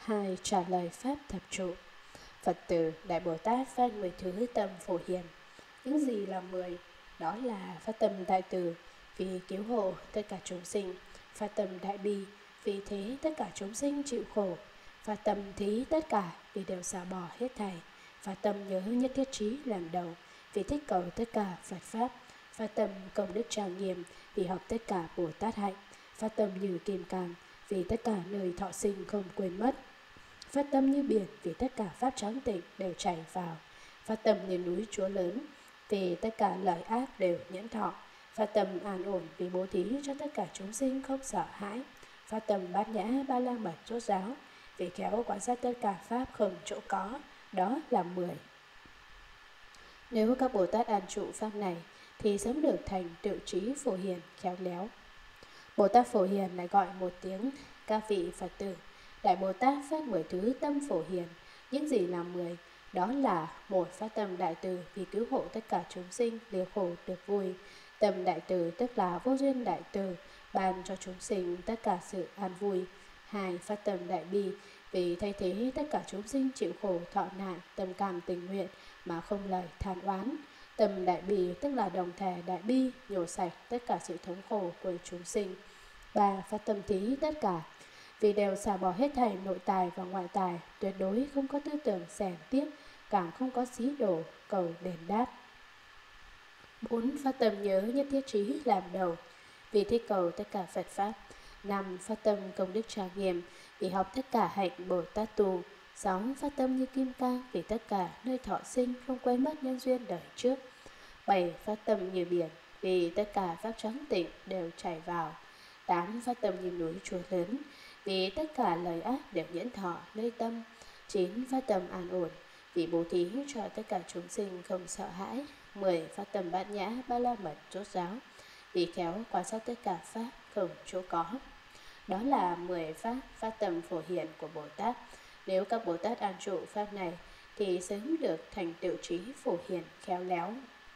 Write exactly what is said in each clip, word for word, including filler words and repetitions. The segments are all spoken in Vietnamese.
Hai. Trả lời Pháp thập trụ. Phật tử Đại Bồ Tát phát mười thứ tâm phổ hiền. Những gì là mười? Đó là phát tâm đại từ vì cứu hộ tất cả chúng sinh, phát tâm đại bi vì thế tất cả chúng sinh chịu khổ, phát tâm thí tất cả vì đều xả bỏ hết thảy, phát tâm nhớ nhất thiết trí làm đầu vì thích cầu tất cả Phật Pháp, phát tâm công đức trang nghiêm vì học tất cả Bồ Tát hạnh, phát tâm như kim cang vì tất cả nơi thọ sinh không quên mất, phát tâm như biển vì tất cả pháp trắng tịnh đều chảy vào, phát tâm như núi Chúa lớn vì tất cả lợi ác đều nhẫn thọ, phát tâm an ổn vì bố thí cho tất cả chúng sinh không sợ hãi, phát tâm bát nhã ba la mật rốt ráo vì khéo quan sát tất cả pháp không chỗ có. Đó là mười. Nếu các Bồ Tát an trụ pháp này thì sớm được thành tựu trí phổ hiền khéo léo. Bồ Tát phổ hiền lại gọi một tiếng các vị Phật tử Đại Bồ Tát phát mười thứ tâm phổ hiền. Những gì là mười? Đó là một. Phát tâm đại từ vì cứu hộ tất cả chúng sinh liều khổ được vui. Tâm đại từ tức là vô duyên đại từ, ban cho chúng sinh tất cả sự an vui. Hai. Phát tâm đại bi vì thay thế tất cả chúng sinh chịu khổ thọ nạn, tâm cảm tình nguyện mà không lời than oán. Tâm đại bi tức là đồng thể đại bi, nhổ sạch tất cả sự thống khổ của chúng sinh. Ba. Phát tâm thí tất cả vì đều xả bỏ hết thảy nội tài và ngoại tài, tuyệt đối không có tư tưởng xẻn tiếc, càng không có xí đổ cầu đền đáp. Bốn. Phát tâm nhớ nhất thiết trí làm đầu vì thích cầu tất cả Phật Pháp. Năm. Phát tâm công đức trang nghiêm vì học tất cả hạnh Bồ Tát tu. Sáu. Phát tâm như kim cang vì tất cả nơi thọ sinh không quên mất nhân duyên đời trước. Bảy. Phát tâm như biển vì tất cả pháp trắng tịnh đều chảy vào. Tám. Phát tâm như núi Chúa lớn vì tất cả lời ác đều nhẫn thọ nơi tâm. Chín. Phát tâm an ổn vì bố thí cho tất cả chúng sinh không sợ hãi. Mười. Phát tâm bát nhã ba la mật rốt ráo vì khéo quan sát tất cả pháp không chỗ có. Đó là mười pháp phát tâm phổ hiền của Bồ Tát. Nếu các Bồ Tát an trụ pháp này thì sớm được thành tựu trí phổ hiền khéo léo.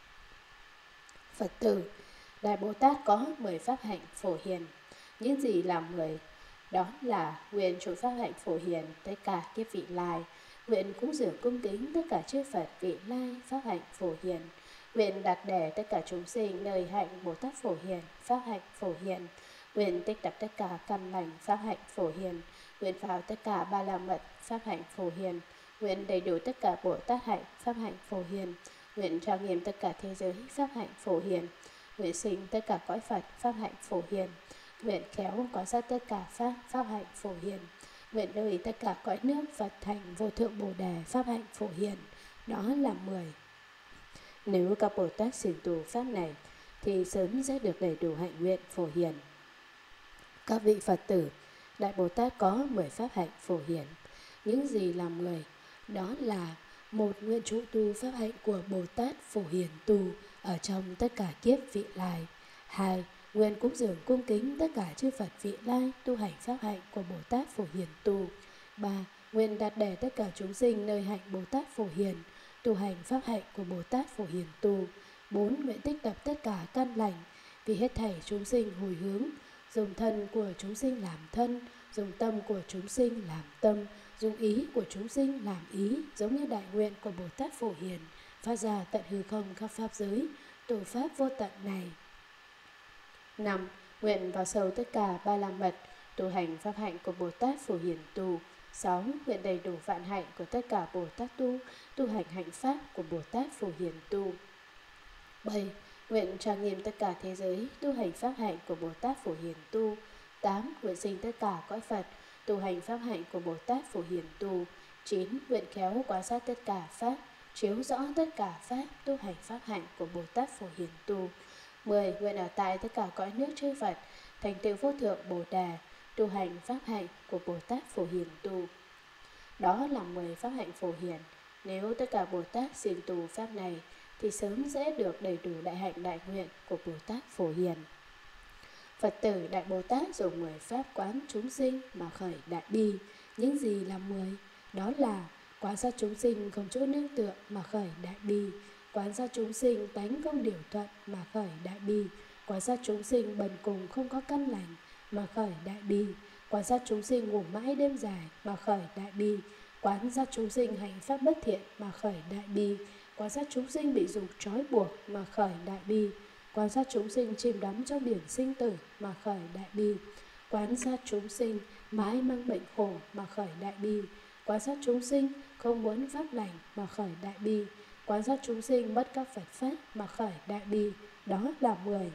Phật tử Đại Bồ Tát có mười pháp hạnh phổ hiền. Những gì là mười? Đó là nguyện trụ pháp hạnh phổ hiền tất cả kiếp vị lai, nguyện cúng dường cung kính tất cả chư Phật vị lai pháp hạnh phổ hiền, nguyện đặt để tất cả chúng sinh nơi hạnh Bồ Tát phổ hiền pháp hạnh phổ hiền, nguyện tích tập tất cả căn lành pháp hạnh phổ hiền, nguyện vào tất cả ba la mật pháp hạnh phổ hiền, nguyện đầy đủ tất cả Bồ Tát hạnh pháp hạnh phổ hiền, nguyện trang nghiêm tất cả thế giới pháp hạnh phổ hiền, nguyện sinh tất cả cõi Phật pháp hạnh phổ hiền, nguyện khéo quan sát tất cả pháp pháp hạnh phổ hiền, nguyện đời tất cả cõi nước Phật thành vô thượng Bồ đề pháp hạnh phổ hiền. Đó là mười. Nếu các Bồ Tát siêng tu pháp này thì sớm sẽ được đầy đủ hạnh nguyện phổ hiền. Các vị Phật tử Đại Bồ Tát có mười pháp hạnh phổ hiền. Những gì là mười? Đó là một. Nguyện trụ tu pháp hạnh của Bồ Tát phổ hiền tu ở trong tất cả kiếp vị lai. Hai. Nguyện cúng dường cung kính tất cả chư Phật vị lai tu hành pháp hạnh của Bồ Tát phổ hiền tu. Ba. Nguyện đặt để tất cả chúng sinh nơi hạnh Bồ Tát phổ hiền tu hành pháp hạnh của Bồ Tát phổ hiền tu. Bốn. Nguyện tích tập tất cả căn lành vì hết thảy chúng sinh hồi hướng, dùng thân của chúng sinh làm thân, dùng tâm của chúng sinh làm tâm, dùng ý của chúng sinh làm ý, giống như đại nguyện của Bồ Tát phổ hiền phát ra tận hư không các pháp giới tu pháp vô tận này. Năm. Nguyện vào sâu tất cả ba la mật tu hành pháp hạnh của Bồ Tát phổ hiền tu. Sáu. Nguyện đầy đủ vạn hạnh của tất cả Bồ Tát tu tu hành hạnh pháp của Bồ Tát phổ hiền tu. Bảy. Nguyện trang nghiêm tất cả thế giới tu hành pháp hạnh của Bồ Tát phổ hiền tu. Tám. Nguyện sinh tất cả cõi Phật tu hành pháp hạnh của Bồ Tát phổ hiền tu. Chín. Nguyện khéo quan sát tất cả pháp, chiếu rõ tất cả pháp tu hành pháp hạnh của Bồ Tát phổ hiền tu. Mười. Nguyện ở tại tất cả cõi nước chư Phật thành tựu vô thượng Bồ đề tu hành pháp hạnh của Bồ Tát phổ hiền tu. Đó là mười pháp hạnh phổ hiền. Nếu tất cả Bồ Tát siêng tu pháp này thì sớm sẽ được đầy đủ đại hạnh đại nguyện của Bồ Tát phổ hiền. Phật tử Đại Bồ Tát dùng mười pháp quán chúng sinh mà khởi đại bi. Những gì là mười? Đó là quan sát chúng sinh không chỗ nương tựa mà khởi đại bi, quan sát chúng sinh tánh không điều thuận mà khởi đại bi, quan sát chúng sinh bần cùng không có căn lành mà khởi đại bi, quan Quan sát chúng sinh ngủ mãi đêm dài mà khởi đại bi. Quan sát chúng sinh hành pháp bất thiện mà khởi đại bi. Quan sát chúng sinh bị dục trói buộc mà khởi đại bi. Quan sát chúng sinh chìm đắm trong biển sinh tử mà khởi đại bi. Quan sát chúng sinh mãi mang bệnh khổ mà khởi đại bi. Quan sát chúng sinh không muốn pháp lành mà khởi đại bi. Quan sát chúng sinh mất các Phật pháp mà khởi đại bi. Đó là mười.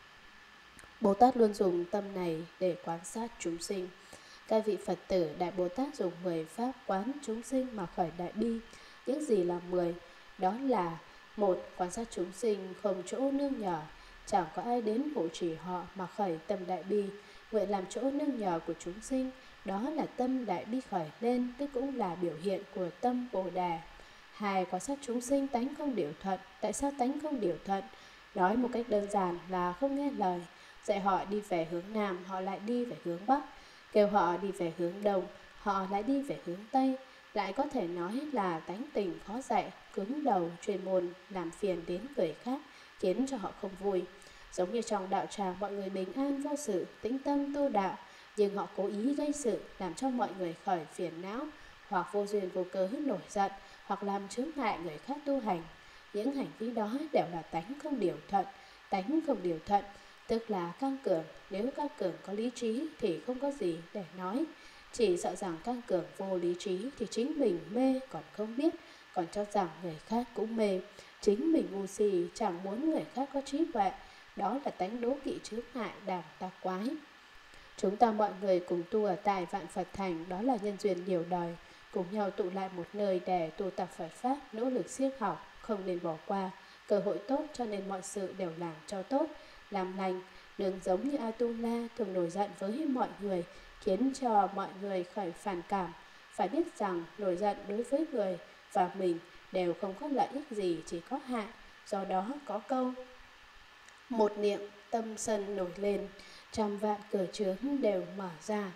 Bồ Tát luôn dùng tâm này để quan sát chúng sinh. Các vị Phật tử Đại Bồ Tát dùng mười pháp quán chúng sinh mà khởi đại bi. Những gì là mười? Đó là: một. Quan sát chúng sinh không chỗ nương nhờ, chẳng có ai đến hộ trì họ mà khởi tâm đại bi, nguyện làm chỗ nương nhờ của chúng sinh. Đó là tâm đại bi khởi lên, tức cũng là biểu hiện của tâm Bồ Đề. Hai. Quan sát chúng sinh tánh không điều thuận. Tại sao tánh không điều thuận? Nói một cách đơn giản là không nghe lời. Dạy họ đi về hướng Nam, họ lại đi về hướng Bắc. Kêu họ đi về hướng Đông, họ lại đi về hướng Tây. Lại có thể nói là tánh tình khó dạy, cứng đầu, chuyên môn, làm phiền đến người khác, khiến cho họ không vui. Giống như trong đạo tràng mọi người bình an vô sự, tĩnh tâm tu đạo, nhưng họ cố ý gây sự, làm cho mọi người khởi phiền não, hoặc vô duyên vô cớ nổi giận, hoặc làm chướng ngại người khác tu hành. Những hành vi đó đều là tánh không điều thuận. Tánh không điều thuận tức là căng cường. Nếu căng cường có lý trí thì không có gì để nói. Chỉ sợ rằng căng cường vô lý trí thì chính mình mê còn không biết, còn cho rằng người khác cũng mê. Chính mình ngu si chẳng muốn người khác có trí tuệ. Đó là tánh đố kỵ chướng ngại đàm tà quái. Chúng ta mọi người cùng tu ở tại Vạn Phật Thành, đó là nhân duyên nhiều đời, cùng nhau tụ lại một nơi để tu tập Phật Pháp, nỗ lực siêng học, không nên bỏ qua. Cơ hội tốt cho nên mọi sự đều làm cho tốt, làm lành. Đừng giống như Atula thường nổi giận với mọi người, khiến cho mọi người khởi phản cảm. Phải biết rằng nổi giận đối với người và mình đều không có lợi ích gì, chỉ có hại. Do đó có câu: một niệm tâm sân nổi lên, trăm vạn cửa chướng đều mở ra.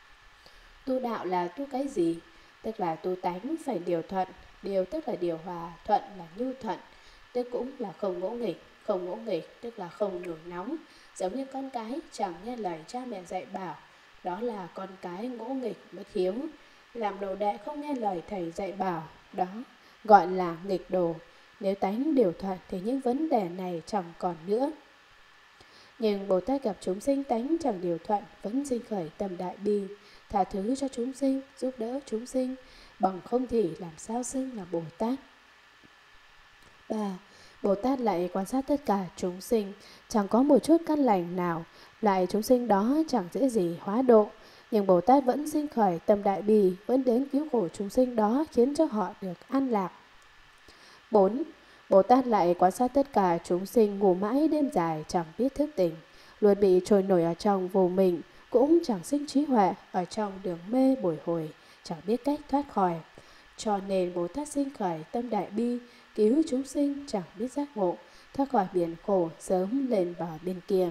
Tu đạo là tu cái gì? Tức là tu tánh phải điều thuận. Điều tức là điều hòa, thuận là nhu thuận, tức cũng là không ngỗ nghịch. Không ngỗ nghịch tức là không nổi nóng. Giống như con cái chẳng nghe lời cha mẹ dạy bảo, đó là con cái ngỗ nghịch bất hiếu. Làm đồ đệ không nghe lời thầy dạy bảo, đó gọi là nghịch đồ. Nếu tánh điều thuận thì những vấn đề này chẳng còn nữa. Nhưng Bồ Tát gặp chúng sinh tánh chẳng điều thuận, vẫn sinh khởi tâm đại bi, tha thứ cho chúng sinh, giúp đỡ chúng sinh, bằng không thì làm sao xưng là Bồ Tát. Ba. Bồ Tát lại quan sát tất cả chúng sinh, chẳng có một chút căn lành nào, lại chúng sinh đó chẳng dễ gì hóa độ. Nhưng Bồ Tát vẫn sinh khởi tâm đại bi, vẫn đến cứu khổ chúng sinh đó, khiến cho họ được an lạc. Bốn. Bồ Tát lại quan sát tất cả chúng sinh ngủ mãi đêm dài, chẳng biết thức tỉnh, luôn bị trôi nổi ở trong vô minh, cũng chẳng sinh trí huệ, ở trong đường mê bồi hồi, chẳng biết cách thoát khỏi. Cho nên Bồ Tát sinh khởi tâm đại bi, cứu chúng sinh chẳng biết giác ngộ, thoát khỏi biển khổ, sớm lên bờ bên kia.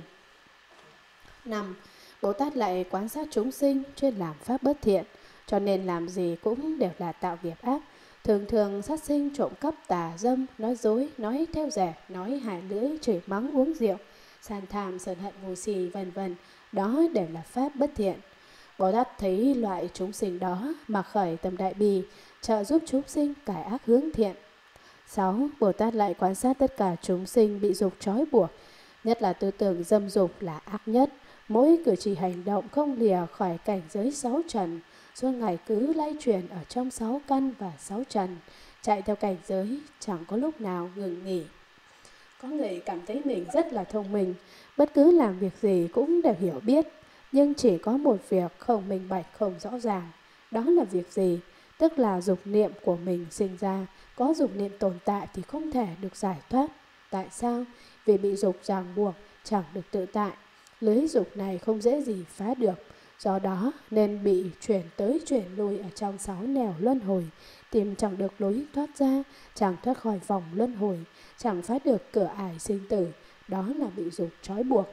Năm. Bồ Tát lại quan sát chúng sinh chuyên làm pháp bất thiện, cho nên làm gì cũng đều là tạo nghiệp ác. Thường thường sát sinh, trộm cắp, tà dâm, nói dối, nói theo rẻ, nói hại lưỡi, chửi mắng, uống rượu, san tham, sân hận, ngu si, vân vân. Đó đều là pháp bất thiện. Bồ Tát thấy loại chúng sinh đó mà khởi tâm đại bi, trợ giúp chúng sinh cải ác hướng thiện. Sáu. Bồ Tát lại quan sát tất cả chúng sinh bị dục trói buộc, nhất là tư tưởng dâm dục là ác nhất. Mỗi cử chỉ hành động không lìa khỏi cảnh giới sáu trần, suốt ngày cứ lay chuyển ở trong sáu căn và sáu trần, chạy theo cảnh giới, chẳng có lúc nào ngừng nghỉ. Có người cảm thấy mình rất là thông minh, bất cứ làm việc gì cũng đều hiểu biết, nhưng chỉ có một việc không minh bạch, không rõ ràng. Đó là việc gì? Tức là dục niệm của mình sinh ra. Có dục niệm tồn tại thì không thể được giải thoát. Tại sao? Vì bị dục ràng buộc, chẳng được tự tại. Lưới dục này không dễ gì phá được. Do đó nên bị chuyển tới chuyển lui ở trong sáu nẻo luân hồi, tìm chẳng được lối thoát ra, chẳng thoát khỏi vòng luân hồi, chẳng phá được cửa ải sinh tử. Đó là bị dục trói buộc.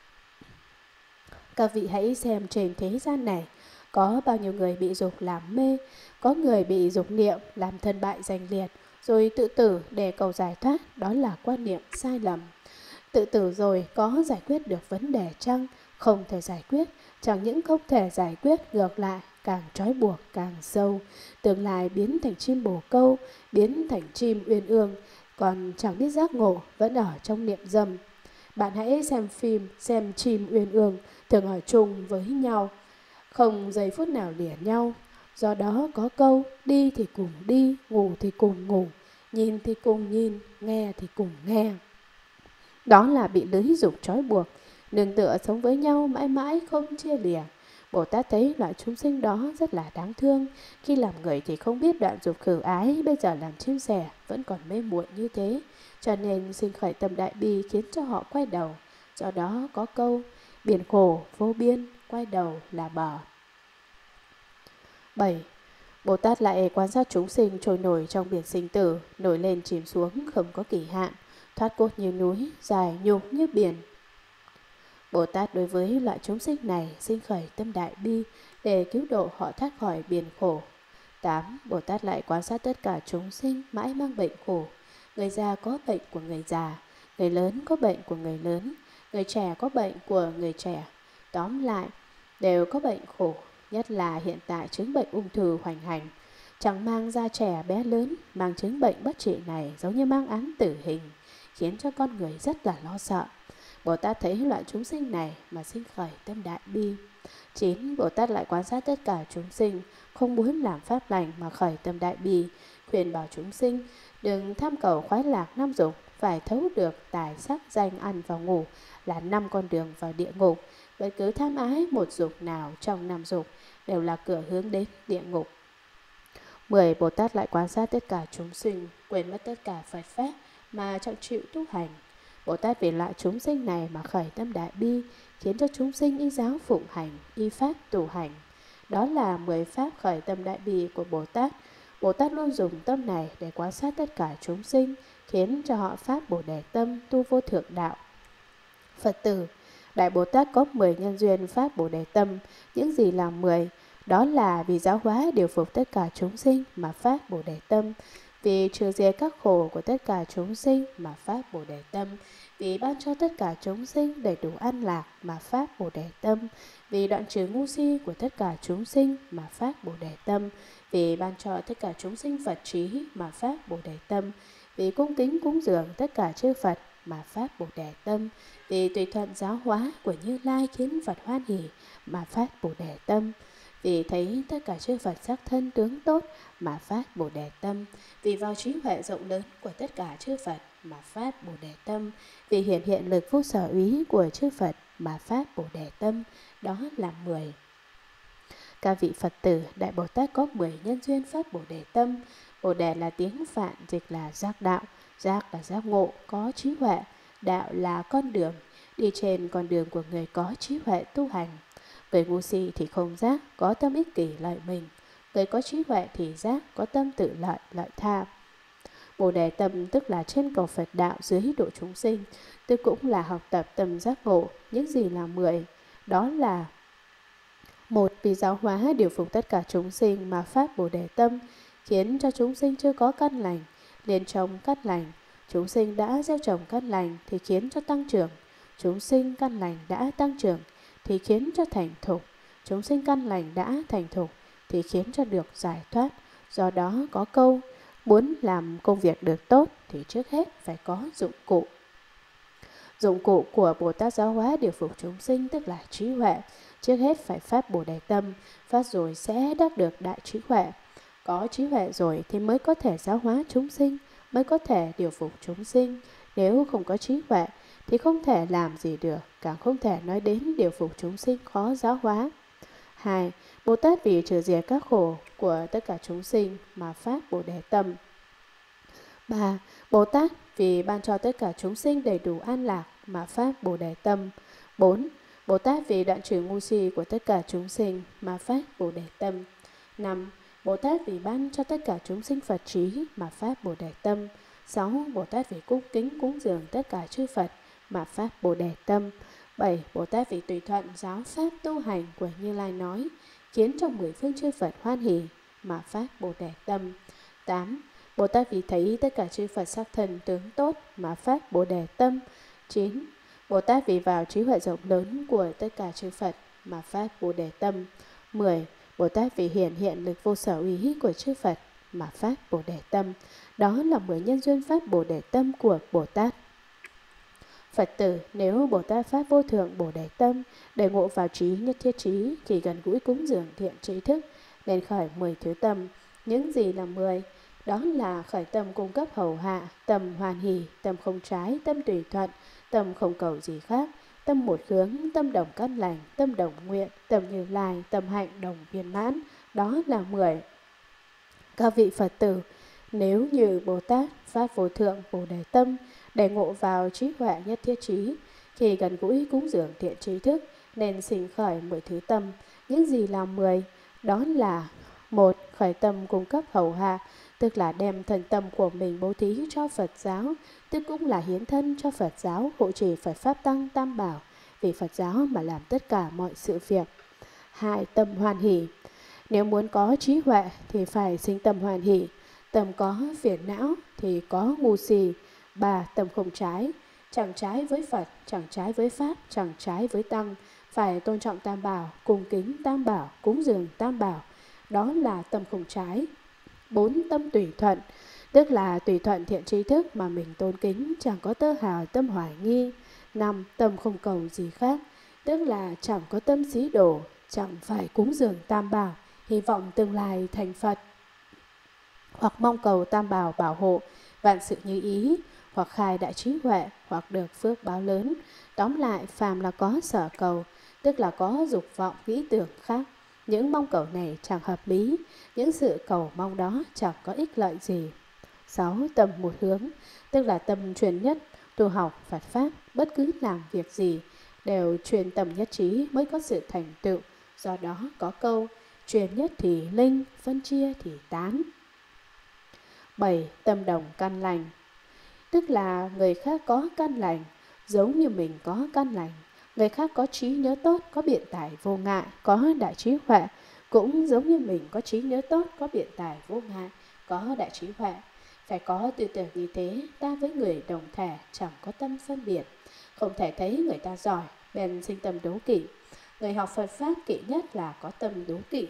Các vị hãy xem trên thế gian này, có bao nhiêu người bị dục làm mê, có người bị dục niệm làm thân bại danh liệt, rồi tự tử để cầu giải thoát. Đó là quan niệm sai lầm. Tự tử rồi có giải quyết được vấn đề chăng? Không thể giải quyết. chẳng những không thể giải quyết, ngược lại càng trói buộc càng sâu, tương lai biến thành chim bồ câu, biến thành chim uyên ương, còn chẳng biết giác ngộ, vẫn ở trong niệm dâm. Bạn hãy xem phim, xem chim uyên ương, thường ở chung với nhau, không giây phút nào lìa nhau. Do đó có câu, đi thì cùng đi, ngủ thì cùng ngủ, nhìn thì cùng nhìn, nghe thì cùng nghe. Đó là bị lưới dục trói buộc, nương tựa sống với nhau mãi mãi không chia lìa. Bồ Tát thấy loại chúng sinh đó rất là đáng thương. Khi làm người thì không biết đoạn dục khử ái, bây giờ làm chim sẻ vẫn còn mê muội như thế, cho nên sinh khởi tâm đại bi khiến cho họ quay đầu. Do đó có câu, biển khổ vô biên, quay đầu là bờ. bảy. Bồ Tát lại quan sát chúng sinh trôi nổi trong biển sinh tử, nổi lên chìm xuống không có kỳ hạn, thoát cốt như núi, dài nhục như biển. Bồ Tát đối với loại chúng sinh này sinh khởi tâm đại bi để cứu độ họ thoát khỏi biển khổ. tám. Bồ Tát lại quan sát tất cả chúng sinh mãi mang bệnh khổ. Người già có bệnh của người già, người lớn có bệnh của người lớn, người trẻ có bệnh của người trẻ. Tóm lại, đều có bệnh khổ, nhất là hiện tại chứng bệnh ung thư hoành hành. Chẳng mang da trẻ bé lớn, mang chứng bệnh bất trị này giống như mang án tử hình, khiến cho con người rất là lo sợ. Bồ Tát thấy loại chúng sinh này mà sinh khởi tâm đại bi. chín. Bồ Tát lại quan sát tất cả chúng sinh, không muốn làm pháp lành mà khởi tâm đại bi, khuyên bảo chúng sinh đừng tham cầu khoái lạc năm dục, phải thấu được tài sắc danh ăn và ngủ là năm con đường vào địa ngục. Bất cứ tham ái một dục nào trong năm dục đều là cửa hướng đến địa ngục. mười. Bồ Tát lại quan sát tất cả chúng sinh, quên mất tất cả Phật pháp mà trọng chịu tu hành. Bồ Tát vì loại chúng sinh này mà khởi tâm đại bi, khiến cho chúng sinh y giáo phụng hành, y pháp tu hành. Đó là mười pháp khởi tâm đại bi của Bồ Tát. Bồ Tát luôn dùng tâm này để quan sát tất cả chúng sinh, khiến cho họ phát Bồ Đề tâm tu vô thượng đạo. Phật tử, Đại Bồ Tát có mười nhân duyên phát Bồ Đề tâm. Những gì là mười? Đó là vì giáo hóa điều phục tất cả chúng sinh mà phát Bồ Đề tâm, vì trừ diệt các khổ của tất cả chúng sinh mà phát Bồ Đề tâm, vì ban cho tất cả chúng sinh đầy đủ an lạc mà phát Bồ Đề tâm, vì đoạn trừ ngu si của tất cả chúng sinh mà phát Bồ Đề tâm, vì ban cho tất cả chúng sinh Phật trí mà phát Bồ Đề tâm, vì cung kính cúng dường tất cả chư Phật mà phát Bồ Đề tâm, vì tùy thuận giáo hóa của Như Lai khiến Phật hoan hỷ mà phát Bồ Đề tâm, vì thấy tất cả chư Phật sắc thân tướng tốt mà phát Bồ Đề tâm, vì vào trí huệ rộng lớn của tất cả chư Phật mà phát Bồ Đề tâm, vì hiện hiện lực phúc sở úy của chư Phật mà phát Bồ Đề tâm. Đó là mười. Các vị Phật tử, Đại Bồ Tát có mười nhân duyên phát Bồ Đề tâm. Bồ Đề là tiếng Phạn, dịch là giác đạo, giác là giác ngộ, có trí huệ, đạo là con đường, đi trên con đường của người có trí huệ tu hành. Người ngu si thì không giác, có tâm ích kỷ lợi mình. Người có trí huệ thì giác, có tâm tự lợi, lợi tha. Bồ Đề tâm tức là trên cầu Phật đạo dưới độ chúng sinh, tức cũng là học tập tâm giác ngộ. Những gì là mười? Đó là một. Vì giáo hóa điều phục tất cả chúng sinh mà phát Bồ Đề tâm, khiến cho chúng sinh chưa có căn lành liền trồng căn lành. Chúng sinh đã gieo trồng căn lành thì khiến cho tăng trưởng. Chúng sinh căn lành đã tăng trưởng thì khiến cho thành thục. Chúng sinh căn lành đã thành thục thì khiến cho được giải thoát. Do đó có câu, muốn làm công việc được tốt thì trước hết phải có dụng cụ. Dụng cụ của Bồ Tát giáo hóa điều phục chúng sinh tức là trí huệ. Trước hết phải phát Bồ Đề tâm, phát rồi sẽ đắc được đại trí huệ. Có trí huệ rồi thì mới có thể giáo hóa chúng sinh, mới có thể điều phục chúng sinh. Nếu không có trí huệ thì không thể làm gì được, càng không thể nói đến điều phục chúng sinh khó giáo hóa. Hai. Bồ Tát vì trừ diệt các khổ của tất cả chúng sinh mà phát Bồ Đề tâm. Ba. Bồ Tát vì ban cho tất cả chúng sinh đầy đủ an lạc mà phát Bồ Đề tâm. Bốn. Bồ Tát vì đoạn trừ ngu si của tất cả chúng sinh mà phát Bồ Đề tâm. Năm. Bồ Tát vì ban cho tất cả chúng sinh Phật trí mà phát Bồ Đề tâm. Sáu. Bồ Tát vì cung kính cúng dường tất cả chư Phật mà phát Bồ Đề tâm. Bảy. Bồ Tát vì tùy thuận giáo pháp tu hành của Như Lai nói, khiến cho mười phương chư Phật hoan hỷ mà phát Bồ Đề tâm. Tám. Bồ Tát vì thấy tất cả chư Phật sắc thân tướng tốt mà phát Bồ Đề tâm. Chín. Bồ Tát vì vào trí huệ rộng lớn của tất cả chư Phật mà phát Bồ Đề tâm. Mười. Bồ Tát vì hiển hiện lực vô sở úy của chư Phật mà phát Bồ Đề tâm. Đó là mười nhân duyên phát Bồ Đề tâm của Bồ Tát. Phật tử, nếu Bồ Tát phát vô thượng Bồ Đề tâm để ngộ vào trí nhất thiết trí, thì gần gũi cúng dường thiện trí thức, nên khởi mười thứ tâm. Những gì là mười? Đó là khởi tâm cung cấp hầu hạ, tâm hoàn hỷ, tâm không trái, tâm tùy thuận, tâm không cầu gì khác, tâm một hướng, tâm đồng căn lành, tâm đồng nguyện, tâm Như Lai, tâm hạnh đồng viên mãn. Đó là mười. Các vị Phật tử, nếu như Bồ Tát phát vô thượng Bồ Đề tâm để ngộ vào trí huệ nhất thiết trí, khi gần gũi cúng dường thiện trí thức, nên sinh khởi mười thứ tâm. Những gì là mười? Đó là: một. Khởi tâm cung cấp hầu hạ, tức là đem thần tâm của mình bố thí cho Phật giáo, tức cũng là hiến thân cho Phật giáo, hộ trì Phật Pháp Tăng Tam Bảo, vì Phật giáo mà làm tất cả mọi sự việc. Hai. Tâm hoan hỷ. Nếu muốn có trí huệ thì phải sinh tâm hoan hỷ. Tâm có phiền não thì có ngu si. Ba. Tâm không trái. Chẳng trái với Phật, chẳng trái với Pháp, chẳng trái với Tăng. Phải tôn trọng Tam Bảo, cung kính Tam Bảo, cúng dường Tam Bảo. Đó là tâm không trái. Bốn. Tâm tùy thuận. Tức là tùy thuận thiện trí thức mà mình tôn kính, chẳng có tơ hào tâm hoài nghi. Năm. Tâm không cầu gì khác. Tức là chẳng có tâm xí đổ, chẳng phải cúng dường Tam Bảo, hy vọng tương lai thành Phật, hoặc mong cầu Tam Bảo bảo hộ, vạn sự như ý, hoặc khai đại trí huệ, hoặc được phước báo lớn. Tóm lại, phàm là có sở cầu, tức là có dục vọng nghĩ tưởng khác. Những mong cầu này chẳng hợp lý, những sự cầu mong đó chẳng có ích lợi gì. Sáu. Tâm một hướng, tức là tâm chuyên nhất, tu học Phật Pháp, bất cứ làm việc gì đều chuyên tâm nhất trí mới có sự thành tựu. Do đó có câu: chuyên nhất thì linh, phân chia thì tán. Bảy. Tâm đồng căn lành, tức là người khác có căn lành giống như mình có căn lành. Người khác có trí nhớ tốt, có biện tài vô ngại, có đại trí huệ, cũng giống như mình có trí nhớ tốt, có biện tài vô ngại, có đại trí huệ. Phải có tư tưởng như thế, ta với người đồng thể chẳng có tâm phân biệt. Không thể thấy người ta giỏi bèn sinh tâm đố kỵ. Người học Phật Pháp kỵ nhất là có tâm đố kỵ.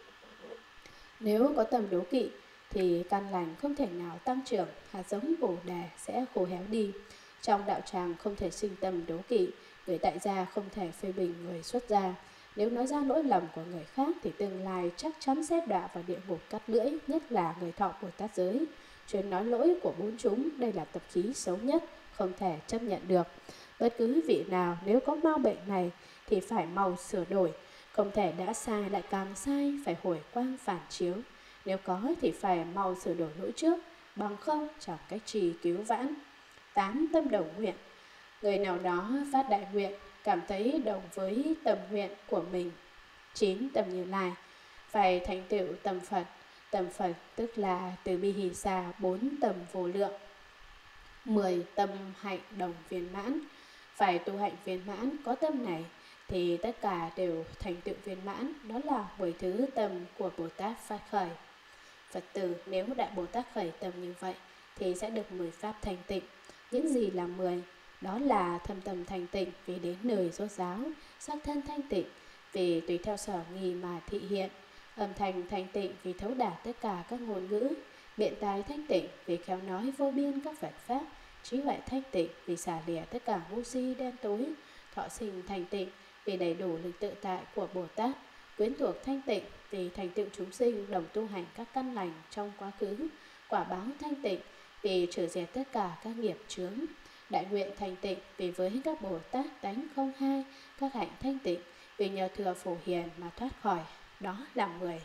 Nếu có tâm đố kỵ thì căn lành không thể nào tăng trưởng, hạt giống Bồ Đề sẽ khô héo đi. Trong đạo tràng không thể sinh tâm đố kỵ, người tại gia không thể phê bình người xuất gia. Nếu nói ra lỗi lầm của người khác thì tương lai chắc chắn sẽ đọa vào địa ngục cắt lưỡi, nhất là người thọ Bồ Tát giới. Chuyện nói lỗi của bốn chúng, đây là tập khí xấu nhất, không thể chấp nhận được. Bất cứ vị nào nếu có mau bệnh này thì phải mau sửa đổi, không thể đã sai lại càng sai, phải hồi quang phản chiếu. Nếu có thì phải mau sửa đổi lỗi trước, bằng không chẳng cách trì cứu vãn. Tám. Tâm đồng nguyện. Người nào đó phát đại nguyện, cảm thấy đồng với tâm nguyện của mình. Chín. Tâm Như Lai. Phải thành tựu tâm Phật. Tâm Phật tức là từ bi hỷ xả, bốn tâm vô lượng. Mười. Tâm hạnh đồng viên mãn. Phải tu hạnh viên mãn, có tâm này thì tất cả đều thành tựu viên mãn. Đó là mười thứ tâm của Bồ Tát phát khởi. Phật tử, nếu Đại Bồ Tát khởi tâm như vậy thì sẽ được mười pháp thanh tịnh. Những gì là mười? Đó là thâm tâm thanh tịnh vì đến nơi rốt ráo, sắc thân thanh tịnh vì tùy theo sở nghi mà thị hiện, âm thanh thanh tịnh vì thấu đạt tất cả các ngôn ngữ, biện tài thanh tịnh vì khéo nói vô biên các Phật pháp, trí huệ thanh tịnh vì xả lìa tất cả ngu si đen tối, thọ sinh thanh tịnh vì đầy đủ lực tự tại của Bồ Tát, quyến thuộc thanh tịnh vì thành tựu chúng sinh đồng tu hành các căn lành trong quá khứ, quả báo thanh tịnh vì trừ diệt tất cả các nghiệp chướng, đại nguyện thanh tịnh vì với các Bồ Tát tánh không hai, các hạnh thanh tịnh vì nhờ thừa phổ hiền mà thoát khỏi. Đó là mười.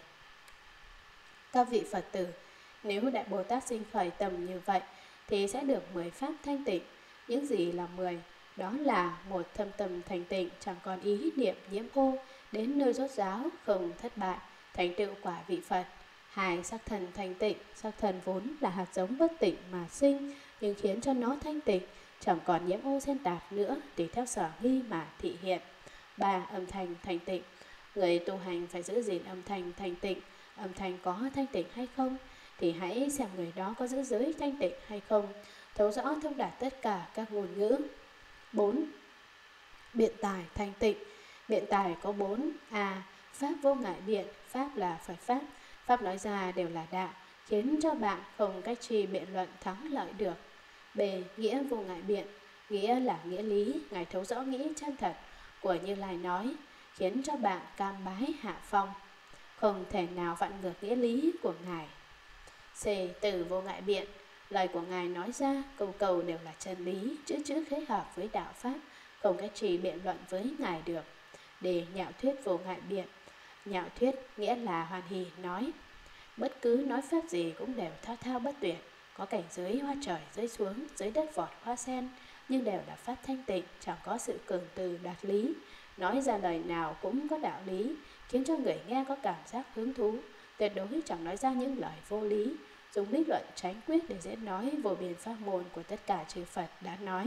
Các vị Phật tử, nếu Đại Bồ Tát sinh khởi tâm như vậy thì sẽ được mười pháp thanh tịnh. Những gì là mười? Đó là: một. Thâm tâm thanh tịnh, chẳng còn ý niệm nhiễm ô, đến nơi rốt ráo không thất bại, thành tựu quả vị Phật. Hai. Sắc thần thanh tịnh. Sắc thần vốn là hạt giống bất tịnh mà sinh, nhưng khiến cho nó thanh tịnh, chẳng còn nhiễm ô xen tạp nữa, tùy theo sở nghi mà thị hiện. Ba. Âm thanh thanh tịnh. Người tu hành phải giữ gìn âm thanh thanh tịnh. Âm thanh có thanh tịnh hay không thì hãy xem người đó có giữ giới thanh tịnh hay không, thấu rõ thông đạt tất cả các ngôn ngữ. Bốn. Biện tài thanh tịnh. Biện tài có bốn. A. Pháp vô ngại biện. Pháp là Phật Pháp. Pháp nói ra đều là đạo, khiến cho bạn không cách chi biện luận thắng lợi được. B. Nghĩa vô ngại biện. Nghĩa là nghĩa lý, Ngài thấu rõ nghĩa chân thật của Như Lai nói, khiến cho bạn cam bái hạ phong, không thể nào vặn ngược nghĩa lý của Ngài. C. Từ vô ngại biện. Lời của Ngài nói ra câu cầu đều là chân lý, chữ chữ khế hợp với đạo Pháp, không cách trì biện luận với Ngài được. Để nhạo thuyết vô ngại biện. Nhạo thuyết nghĩa là hoan hỷ nói, bất cứ nói pháp gì cũng đều thao thao bất tuyệt, có cảnh giới hoa trời rơi xuống, dưới đất vọt hoa sen, nhưng đều là pháp thanh tịnh, chẳng có sự cường từ đoạt lý. Nói ra lời nào cũng có đạo lý, khiến cho người nghe có cảm giác hứng thú, tuyệt đối chẳng nói ra những lời vô lý, dùng lý luận tránh quyết để dễ nói vô biên pháp môn của tất cả chư Phật đã nói.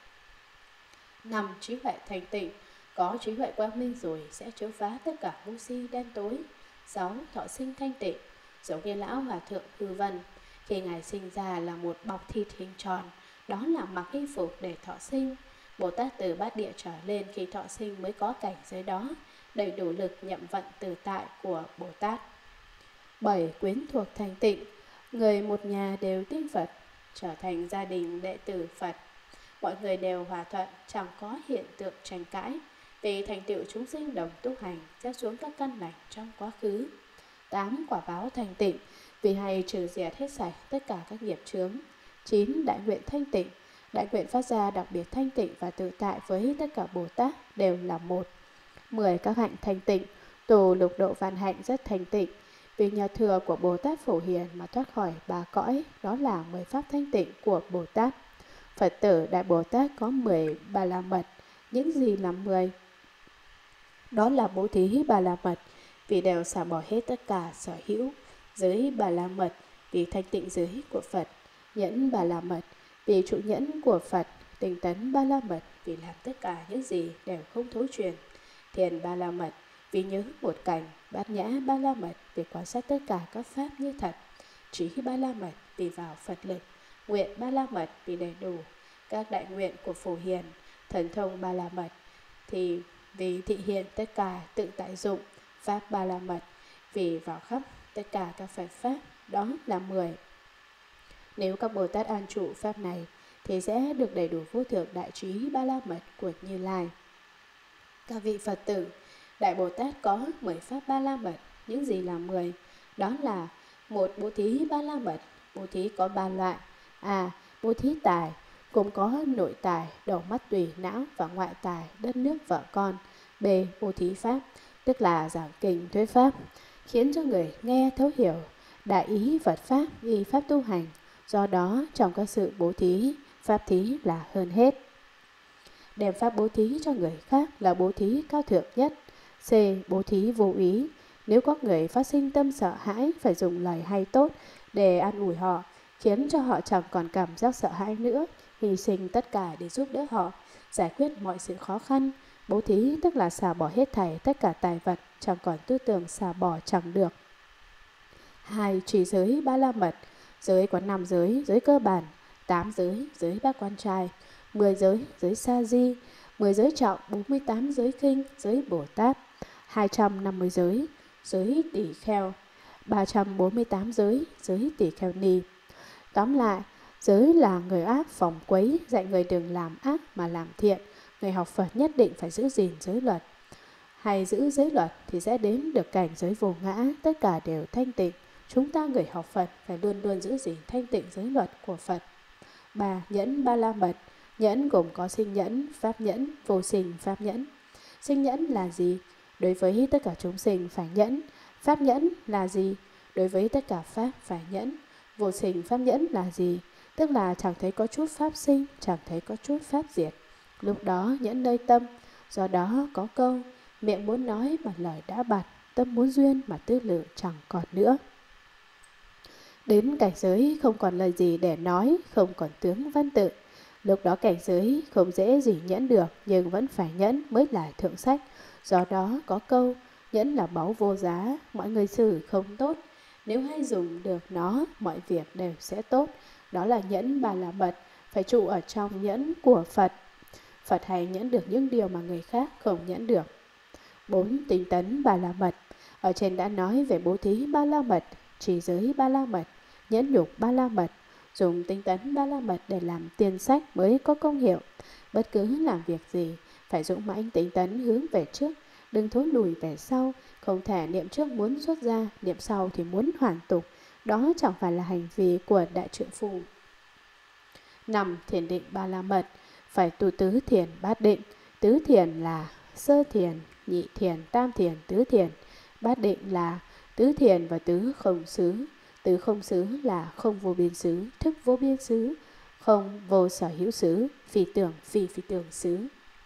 Năm. Trí huệ thanh tịnh. Có trí huệ quang minh rồi sẽ chiếu phá tất cả ngu si đen tối. Sáu. Thọ sinh thanh tịnh. Giống như lão hòa thượng Hư Vân, khi Ngài sinh ra là một bọc thịt hình tròn, đó là mặc y phục để thọ sinh. Bồ Tát từ bát địa trở lên khi thọ sinh mới có cảnh giới đó, đầy đủ lực nhậm vận tự tại của Bồ Tát. Bảy. Quyến thuộc thanh tịnh. Người một nhà đều tin Phật, trở thành gia đình đệ tử Phật. Mọi người đều hòa thuận, chẳng có hiện tượng tranh cãi, vì thành tựu chúng sinh đồng tu hành, gieo xuống các căn lành trong quá khứ. Tám. Quả báo thanh tịnh. Vì hay trừ diệt hết sạch tất cả các nghiệp chướng. Chín. Đại nguyện thanh tịnh. Đại nguyện phát ra đặc biệt thanh tịnh và tự tại với tất cả Bồ Tát đều là một. Mười. Các hạnh thanh tịnh. Tù lục độ vạn hạnh rất thanh tịnh, vì nhờ thừa của Bồ Tát Phổ Hiền mà thoát khỏi ba cõi, đó là mười pháp thanh tịnh của Bồ Tát. Phật tử Đại Bồ Tát có mười Ba La Mật. Những gì là mười? Đó là bố thí Ba La Mật, vì đều xả bỏ hết tất cả sở hữu. Giới Ba La Mật, vì thanh tịnh giới của Phật. Nhẫn Ba La Mật, vì trụ nhẫn của Phật. Tinh tấn Ba La Mật, vì làm tất cả những gì đều không thối truyền. Thiền Ba La Mật, vì nhớ một cảnh. Bát Nhã Ba La Mật, vì quan sát tất cả các pháp như thật. Trí Ba La Mật, vì vào Phật lực. Nguyện Ba La Mật, vì đầy đủ các đại nguyện của Phổ Hiền. Thần thông Ba La Mật, thì vì thị hiện tất cả tự tại dụng. Pháp Ba La Mật, vì vào khắp tất cả các Phật pháp, đó là mười. Nếu các Bồ Tát an trụ pháp này, thì sẽ được đầy đủ vô thượng đại trí Ba La Mật của Như Lai. Các vị Phật tử, Đại Bồ Tát có mười pháp Ba La Mật. Những gì là mười? Đó là một. Bố thí Ba La Mật. Bố thí có ba loại. A. Bố thí tài, gồm có nội tài, đầu mắt tùy não, và ngoại tài, đất nước vợ con. B. Bố thí pháp, tức là giảng kinh thuyết pháp, khiến cho người nghe thấu hiểu đại ý Phật pháp, y pháp tu hành. Do đó trong các sự bố thí, pháp thí là hơn hết. Đem pháp bố thí cho người khác là bố thí cao thượng nhất. C. Bố thí vô ý. Nếu có người phát sinh tâm sợ hãi, phải dùng lời hay tốt để an ủi họ, khiến cho họ chẳng còn cảm giác sợ hãi nữa, hy sinh tất cả để giúp đỡ họ, giải quyết mọi sự khó khăn. Bố thí tức là xả bỏ hết thảy tất cả tài vật, chẳng còn tư tưởng xả bỏ chẳng được. Hai. Trì giới Ba La Mật. Giới có năm giới, giới cơ bản, tám giới, giới bác quan trai, mười giới, giới sa di, mười giới trọng, bốn mươi tám giới kinh, giới Bồ Tát, hai trăm năm mươi giới, giới tỷ kheo, ba trăm bốn mươi tám giới, giới tỷ kheo ni. Tóm lại, giới là người ác phòng quấy, dạy người đừng làm ác mà làm thiện. Người học Phật nhất định phải giữ gìn giới luật. Hay giữ giới luật thì sẽ đến được cảnh giới vô ngã, tất cả đều thanh tịnh. Chúng ta người học Phật phải luôn luôn giữ gìn thanh tịnh giới luật của Phật. Ba. Nhẫn Ba La Mật. Nhẫn gồm có sinh nhẫn, pháp nhẫn, vô sinh pháp nhẫn. Sinh nhẫn là gì? Đối với tất cả chúng sinh phải nhẫn. Pháp nhẫn là gì? Đối với tất cả pháp phải nhẫn. Vô sinh pháp nhẫn là gì? Tức là chẳng thấy có chút pháp sinh, chẳng thấy có chút pháp diệt. Lúc đó nhẫn nơi tâm. Do đó có câu, miệng muốn nói mà lời đã bặt, tâm muốn duyên mà tư lự chẳng còn nữa. Đến cảnh giới không còn lời gì để nói, không còn tướng văn tự. Lúc đó cảnh giới không dễ gì nhẫn được, nhưng vẫn phải nhẫn mới là thượng sách. Do đó có câu, nhẫn là báu vô giá, mọi người xử không tốt. Nếu hay dùng được nó, mọi việc đều sẽ tốt. Đó là nhẫn Ba La Mật, phải trụ ở trong nhẫn của Phật. Phật hay nhẫn được những điều mà người khác không nhẫn được. Bốn, tinh tấn ba la mật. Ở trên đã nói về bố thí ba la mật, trì giới ba la mật, nhẫn nhục ba la mật. Dùng tinh tấn ba la mật để làm tiền sách mới có công hiệu. Bất cứ làm việc gì phải dũng mãnh tinh tấn hướng về trước, đừng thối lùi về sau. Không thể niệm trước muốn xuất gia, niệm sau thì muốn hoàn tục. Đó chẳng phải là hành vi của đại trượng phu. Năm, thiền định ba la mật. Phải tu tứ thiền bát định. Tứ thiền là sơ thiền, nhị thiền, tam thiền, tứ thiền. Bát định là tứ thiền và tứ không xứ. Tứ không xứ là không vô biên xứ, thức vô biên xứ, không vô sở hữu xứ, phi tưởng phi phi tưởng xứ.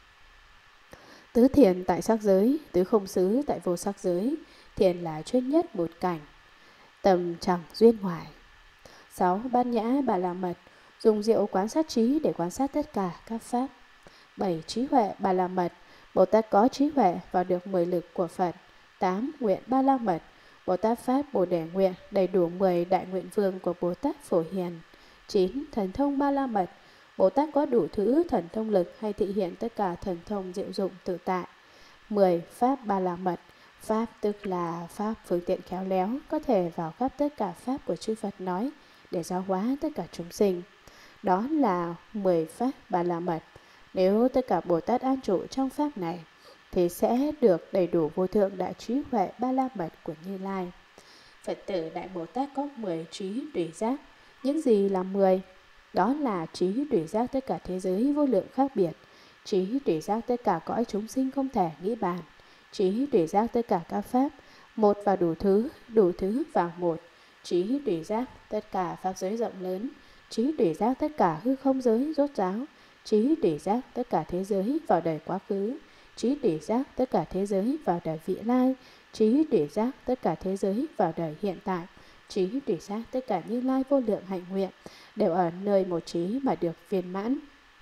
Tứ thiền tại sắc giới, tứ không xứ tại vô sắc giới. Thiền là chuyên nhất một cảnh, tầm chẳng duyên ngoài. Sáu, bát nhã ba la mật. Dùng diệu quán sát trí để quan sát tất cả các pháp. Bảy, trí huệ ba la mật. Bồ Tát có trí huệ vào được mười lực của Phật. Tám, nguyện ba la mật. Bồ Tát Pháp Bồ Đề nguyện đầy đủ mười đại nguyện vương của Bồ Tát Phổ Hiền. Chín, thần thông ba la mật. Bồ Tát có đủ thứ thần thông lực hay thị hiện tất cả thần thông diệu dụng tự tại. Mười, pháp ba la mật. Pháp tức là pháp phương tiện khéo léo, có thể vào khắp tất cả pháp của chư Phật nói để giáo hóa tất cả chúng sinh. Đó là mười pháp ba la mật. Nếu tất cả Bồ Tát an trụ trong pháp này thì sẽ được đầy đủ vô thượng đại trí huệ ba la mật của Như Lai. Phật tử Đại Bồ Tát có mười trí tùy giác. Những gì là mười? Đó là trí tùy giác tất cả thế giới vô lượng khác biệt, trí tùy giác tất cả cõi chúng sinh không thể nghĩ bàn, trí tùy giác tất cả các pháp, một và đủ thứ, đủ thứ vào một, trí tùy giác tất cả pháp giới rộng lớn, trí tùy giác tất cả hư không giới rốt ráo, trí tùy giác tất cả thế giới vào đời quá khứ, trí tùy giác tất cả thế giới vào đời vị lai, trí tùy giác tất cả thế giới vào đời hiện tại, trí tùy giác tất cả Như Lai vô lượng hạnh nguyện đều ở nơi một trí mà được viên mãn.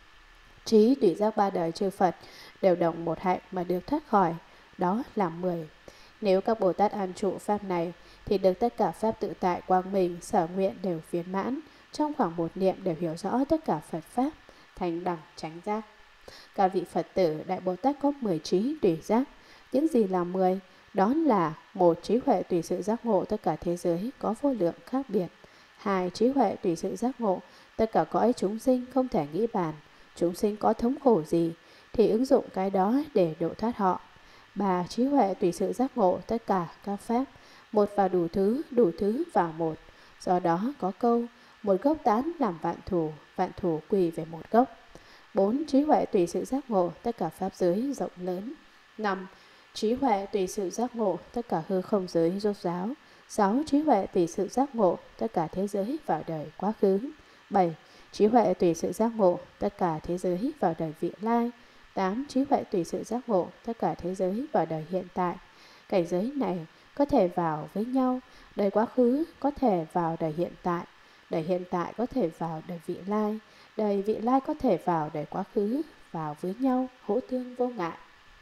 Trí tùy giác ba đời chư Phật đều đồng một hạnh mà được thoát khỏi. Đó là mười. Nếu các Bồ Tát an trụ pháp này thì được tất cả pháp tự tại quang minh sở nguyện đều viên mãn, trong khoảng một niệm đều hiểu rõ tất cả Phật pháp, thành đẳng chánh giác. Các vị Phật tử Đại Bồ Tát có mười trí tùy giác. Những gì là mười? Đó là một, trí huệ tùy sự giác ngộ tất cả thế giới có vô lượng khác biệt. Hai, trí huệ tùy sự giác ngộ tất cả cõi chúng sinh không thể nghĩ bàn. Chúng sinh có thống khổ gì thì ứng dụng cái đó để độ thoát họ. Ba, trí huệ tùy sự giác ngộ tất cả các pháp, một và đủ thứ, đủ thứ vào một. Do đó có câu, một gốc tán làm vạn thủ, vạn thủ quỳ về một gốc. Bốn, trí huệ tùy sự giác ngộ tất cả pháp giới rộng lớn. Năm, trí huệ tùy sự giác ngộ tất cả hư không giới rốt ráo. Sáu, trí huệ tùy sự giác ngộ tất cả thế giới vào đời quá khứ. Bảy, trí huệ tùy sự giác ngộ tất cả thế giới vào đời vị lai. Tám, trí huệ tùy sự giác ngộ tất cả thế giới vào đời hiện tại. Cảnh giới này có thể vào với nhau, đời quá khứ có thể vào đời hiện tại, đời hiện tại có thể vào đời vị lai, đời vị lai có thể vào đời quá khứ, vào với nhau, hỗ tương vô ngại.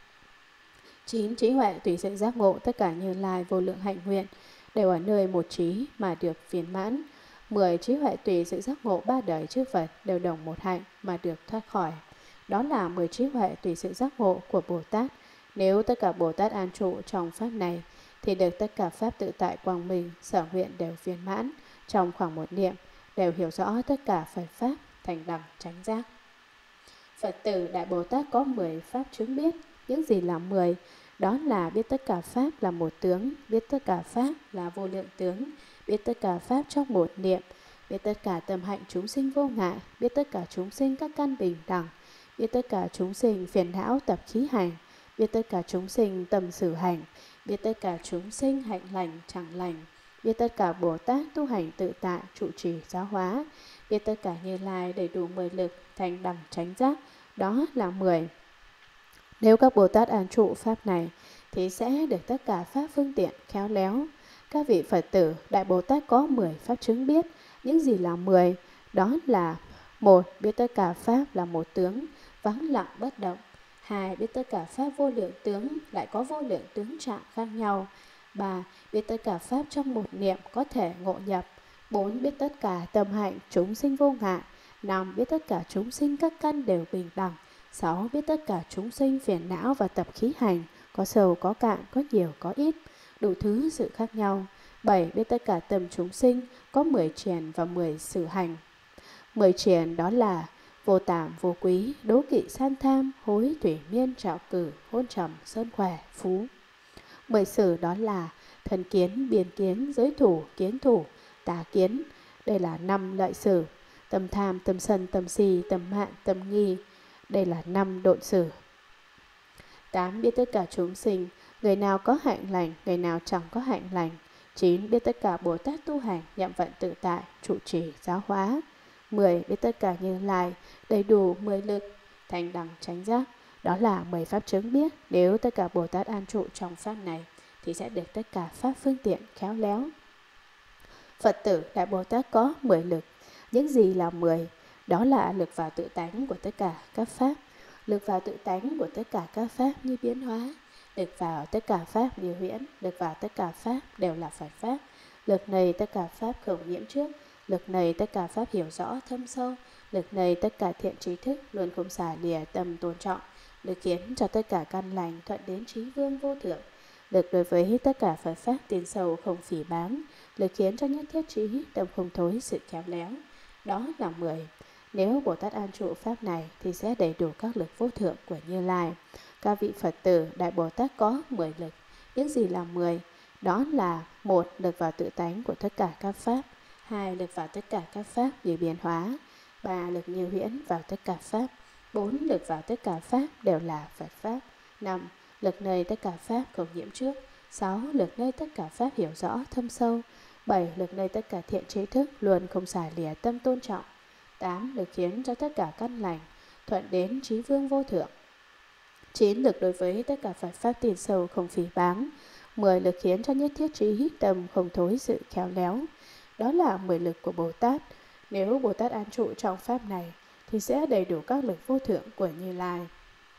Chín, trí huệ tùy sự giác ngộ tất cả Như Lai vô lượng hạnh nguyện đều ở nơi một trí mà được viên mãn. Mười, trí huệ tùy sự giác ngộ ba đời chư Phật đều đồng một hạnh mà được thoát khỏi. Đó là mười trí huệ tùy sự giác ngộ của Bồ Tát. Nếu tất cả Bồ Tát an trụ trong pháp này thì được tất cả pháp tự tại quang minh sở nguyện đều viên mãn, trong khoảng một niệm đều hiểu rõ tất cả Phật pháp, thành đẳng chánh giác. Phật tử Đại Bồ Tát có mười pháp chứng biết. Những gì là mười? Đó là biết tất cả pháp là một tướng, biết tất cả pháp là vô lượng tướng, biết tất cả pháp trong một niệm, biết tất cả tâm hạnh chúng sinh vô ngại, biết tất cả chúng sinh các căn bình đẳng, biết tất cả chúng sinh phiền não tập khí hành, biết tất cả chúng sinh tâm xử hành, biết tất cả chúng sinh hạnh lành chẳng lành, biết tất cả Bồ Tát tu hành tự tại trụ trì giáo hóa, biết tất cả Như Lai đầy đủ mười lực thành đẳng chánh giác. Đó là mười. Nếu các Bồ Tát an trụ pháp này thì sẽ được tất cả pháp phương tiện khéo léo. Các vị Phật tử Đại Bồ Tát có mười pháp chứng biết. Những gì là mười? Đó là một, biết tất cả pháp là một tướng, vắng lặng bất động. Hai, biết tất cả pháp vô lượng tướng lại có vô lượng tướng trạng khác nhau. Ba, biết tất cả pháp trong một niệm có thể ngộ nhập. Bốn, biết tất cả tâm hạnh chúng sinh vô ngại. Năm, biết tất cả chúng sinh các căn đều bình đẳng. Sáu, biết tất cả chúng sinh phiền não và tập khí hành có sâu có cạn, có nhiều có ít, đủ thứ sự khác nhau. Bảy, biết tất cả tâm chúng sinh, có mười triền và mười sự hành. Mười triền đó là vô tàm vô quý, đố kỵ san tham, hối thủy miên trạo cử, hôn trầm sơn khỏe phú. Mười sự đó là thần kiến, biên kiến, giới thủ, kiến thủ, tà kiến. Đây là năm lợi sử. Tâm tham, tâm sân, tâm si, tâm mạn, tâm nghi. Đây là năm độn sử. Tám, biết tất cả chúng sinh, người nào có hạnh lành, người nào chẳng có hạnh lành. Chín, biết tất cả Bồ Tát tu hành, nhậm vận tự tại, trụ trì, giáo hóa. Mười, biết tất cả Như Lai, đầy đủ mười lực, thành đẳng chánh giác. Đó là mười pháp chứng biết. Nếu tất cả Bồ Tát an trụ trong pháp này, thì sẽ được tất cả pháp phương tiện khéo léo. Phật tử Đại Bồ Tát có mười lực. Những gì là mười? Đó là lực vào tự tánh của tất cả các pháp. Lực vào tự tánh của tất cả các pháp như biến hóa. Lực vào tất cả pháp như huyễn. Lực vào tất cả pháp đều là Phật pháp. Lực này tất cả pháp không nhiễm trước. Lực này tất cả pháp hiểu rõ thâm sâu. Lực này tất cả thiện trí thức luôn không xả lìa tâm tôn trọng. Lực khiến cho tất cả căn lành thuận đến trí vương vô thượng. Lực đối với tất cả Phật pháp tiền sâu không phỉ báng. Lực khiến cho nhất thiết trí tâm không thối sự khéo léo. Đó là mười. Nếu Bồ Tát an trụ pháp này thì sẽ đầy đủ các lực vô thượng của Như Lai. Các vị Phật tử Đại Bồ Tát có mười lực. Những gì là mười? Đó là một, lực vào tự tánh của tất cả các pháp. Hai, lực vào tất cả các pháp như biến hóa. Ba, lực như huyễn vào tất cả pháp. Bốn, lực vào tất cả pháp đều là Phật pháp. Năm, lực nơi tất cả pháp không nhiễm trước. Sáu, lực nơi tất cả pháp hiểu rõ thâm sâu. Bảy, lực nơi tất cả thiện trí thức luôn không xả lìa tâm tôn trọng. Tám, lực khiến cho tất cả căn lành thuận đến trí vương vô thượng. Chín, lực đối với tất cả Phật pháp tiền sâu không phỉ báng. Mười, lực khiến cho nhất thiết trí tâm không thối sự khéo léo. Đó là mười lực của Bồ Tát. Nếu Bồ Tát an trụ trong pháp này thì sẽ đầy đủ các lực vô thượng của Như Lai.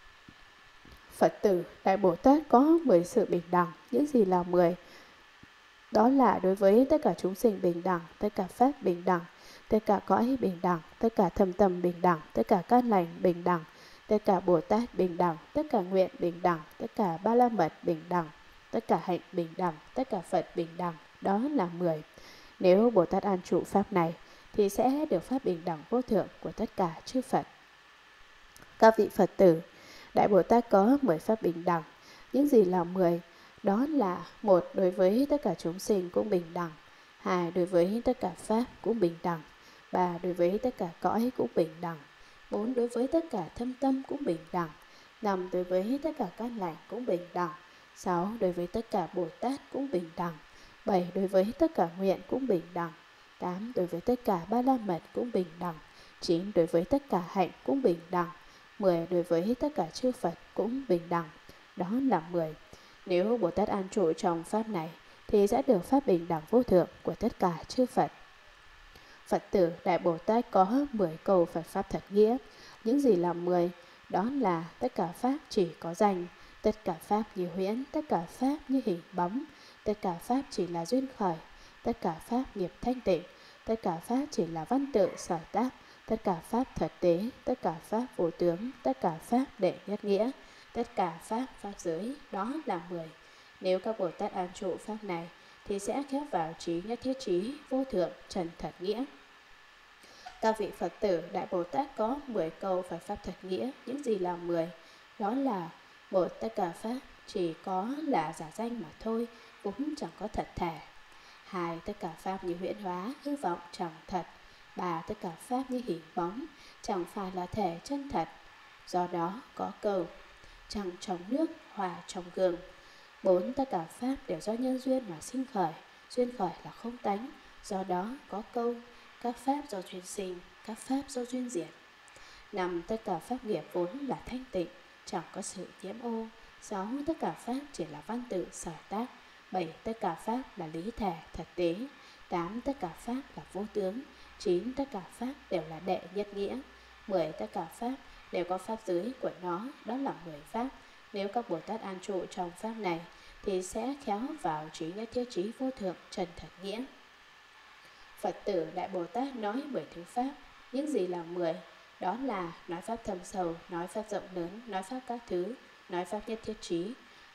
Phật tử Đại Bồ Tát có mười sự bình đẳng. Những gì là mười? Đó là đối với tất cả chúng sinh bình đẳng, tất cả pháp bình đẳng, tất cả cõi bình đẳng, tất cả thâm tâm bình đẳng, tất cả căn lành bình đẳng, tất cả Bồ Tát bình đẳng, tất cả nguyện bình đẳng, tất cả Ba La Mật bình đẳng, tất cả hạnh bình đẳng, tất cả Phật bình đẳng. Đó là mười. Nếu Bồ Tát an trụ pháp này thì sẽ được pháp bình đẳng vô thượng của tất cả chư Phật. Các vị Phật tử Đại Bồ Tát có mười pháp bình đẳng. Những gì là mười? Đó là một, đối với tất cả chúng sinh cũng bình đẳng. Hai, đối với tất cả pháp cũng bình đẳng. Ba, đối với tất cả cõi cũng bình đẳng. Bốn, đối với tất cả thâm tâm cũng bình đẳng. Năm, đối với tất cả căn lành cũng bình đẳng. Sáu, đối với tất cả Bồ Tát cũng bình đẳng. Bảy, đối với tất cả nguyện cũng bình đẳng. Tám, đối với tất cả Ba La Mật cũng bình đẳng. Chín, đối với tất cả hạnh cũng bình đẳng. Mười, đối với tất cả chư Phật cũng bình đẳng. Đó là mười. Nếu Bồ Tát an trụ trong pháp này thì sẽ được pháp bình đẳng vô thượng của tất cả chư Phật. Phật tử Đại Bồ Tát có mười câu Phật pháp thật nghĩa. Những gì là mười? Đó là tất cả pháp chỉ có danh, tất cả pháp như huyễn, tất cả pháp như hình bóng, tất cả pháp chỉ là duyên khởi, tất cả pháp nghiệp thanh tịnh, tất cả pháp chỉ là văn tự sở tác, tất cả pháp thật tế, tất cả pháp vô tướng, tất cả pháp đệ nhất nghĩa, tất cả pháp pháp giới. Đó là mười. Nếu các Bồ Tát an trụ pháp này thì sẽ kéo vào trí nhất thiết trí vô thượng trần thật nghĩa. Các vị Phật tử Đại Bồ Tát có mười câu Phật pháp thật nghĩa. Những gì là mười? Đó là một, tất cả pháp chỉ có là giả danh mà thôi, cũng chẳng có thật thể. Hai, tất cả pháp như huyễn hóa, hư vọng chẳng thật. Ba, tất cả pháp như hình bóng, chẳng phải là thể chân thật. Do đó có câu trăng trong nước, hòa trong gương. Bốn, tất cả pháp đều do nhân duyên mà sinh khởi, duyên khởi là không tánh. Do đó có câu các pháp do duyên sinh, các pháp do duyên diệt. Năm, tất cả pháp nghiệp vốn là thanh tịnh, chẳng có sự nhiễm ô. Sáu, tất cả pháp chỉ là văn tự sở tác. Bảy, tất cả pháp là lý thể thật tế. Tám, tất cả pháp là vô tướng. Chín, tất cả pháp đều là đệ nhất nghĩa. Mười, tất cả pháp đều có pháp giới của nó, đó là mười pháp. Nếu các Bồ Tát an trụ trong pháp này thì sẽ khéo vào trí nhất thiết trí vô thượng trần thật nghĩa. Phật tử Đại Bồ Tát nói mười thứ pháp. Những gì là mười? Đó là nói pháp thâm sâu, nói pháp rộng lớn, nói pháp các thứ, nói pháp nhất thiết trí,